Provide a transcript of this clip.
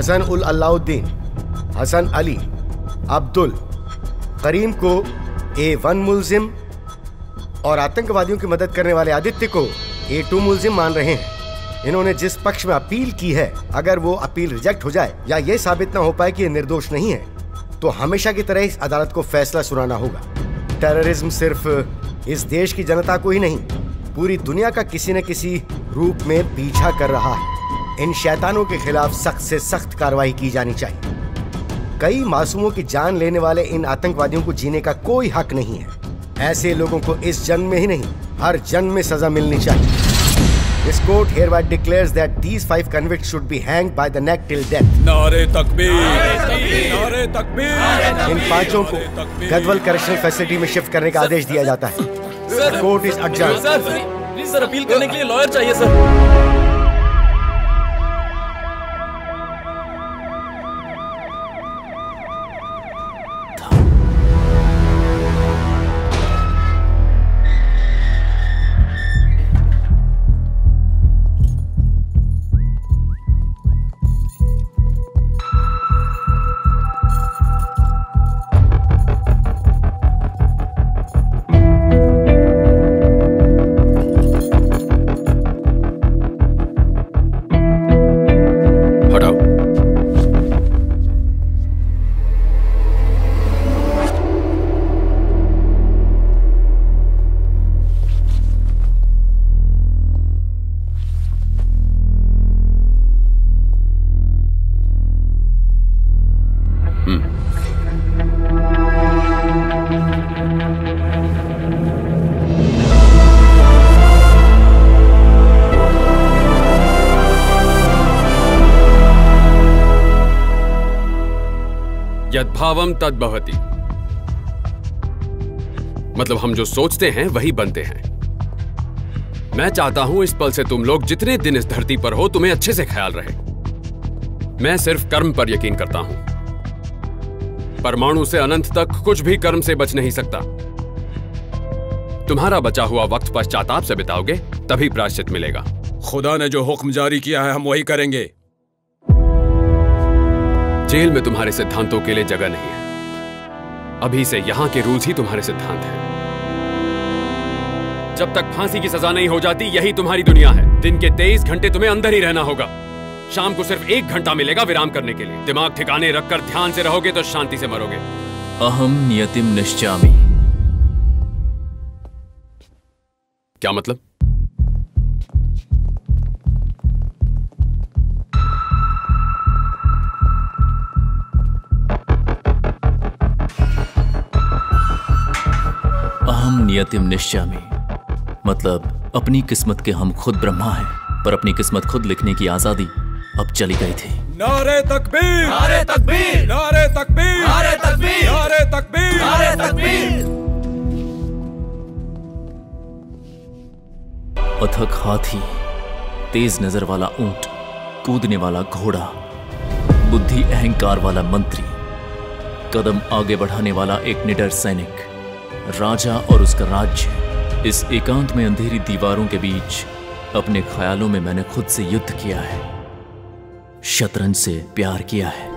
हसन उल अलाउद्दीन, हसन अली, अब्दुल, करीम को A1 मुल्जिम और आतंकवादियों की मदद करने वाले आदित्य को A2 मुल्जिम मान रहे हैं। इन्होंने जिस पक्ष में अपील की है, अगर वो अपील रिजेक्ट हो जाए या ये साबित ना हो पाए कि ये निर्दोष नहीं है, तो हमेशा की तरह इस अदालत को फैसला सुनाना होगा। टेररिज्म सिर्फ इस देश की जनता को ही नहीं, पूरी दुनिया का किसी न किसी रूप में पीछा कर रहा है। इन शैतानों के खिलाफ सख्त से सख्त कार्रवाई की जानी चाहिए। कई मासूमों की जान लेने वाले इन आतंकवादियों को जीने का कोई हक नहीं है। ऐसे लोगों को इस जन्म में ही नहीं, हर जन्म में सजा मिलनी चाहिए। This court hereby declares that these 5 convicts should be hanged by the neck till death. नारे तकबीर, नारे तकबीर। इन 5 को गदवल करेक्शनल फैसिलिटी में शिफ्ट करने का आदेश दिया जाता है। Court is adjourned। Please sir, appeal करने के लिए लॉयर चाहिए सर। यद्भावम तद्भवति। मतलब हम जो सोचते हैं वही बनते हैं। मैं चाहता हूं इस पल से तुम लोग जितने दिन इस धरती पर हो, तुम्हें अच्छे से ख्याल रहे। मैं सिर्फ कर्म पर यकीन करता हूं। परमाणु से अनंत तक कुछ भी कर्म से बच नहीं सकता। तुम्हारा बचा हुआ वक्त पश्चाताप से बिताओगे, तभी प्रायश्चित मिलेगा। खुदा ने जो हुक्म जारी किया है हम वही करेंगे। जेल में तुम्हारे सिद्धांतों के लिए जगह नहीं है। अभी से यहां के रूल्स ही तुम्हारे सिद्धांत हैं। जब तक फांसी की सजा नहीं हो जाती, यही तुम्हारी दुनिया है। दिन के 23 घंटे तुम्हें अंदर ही रहना होगा। शाम को सिर्फ 1 घंटा मिलेगा विराम करने के लिए। दिमाग ठिकाने रखकर ध्यान से रहोगे तो शांति से मरोगे। अहम नियतिम निश्चामि। क्या मतलब? अहम नियतिम निश्चामि मतलब अपनी किस्मत के हम खुद ब्रह्मा हैं, पर अपनी किस्मत खुद लिखने की आजादी अब चली गई थी। नारे तकबीर, नारे तकबीर, नारे तकबीर, नारे तकबीर, नारे तकबीर, नारे तकबीर। अथक हाथी, तेज नजर वाला ऊंट, कूदने वाला घोड़ा, बुद्धि अहंकार वाला मंत्री, कदम आगे बढ़ाने वाला एक निडर सैनिक, राजा और उसका राज्य। इस एकांत में अंधेरी दीवारों के बीच अपने ख्यालों में मैंने खुद से युद्ध किया है, शतरंज से प्यार किया है।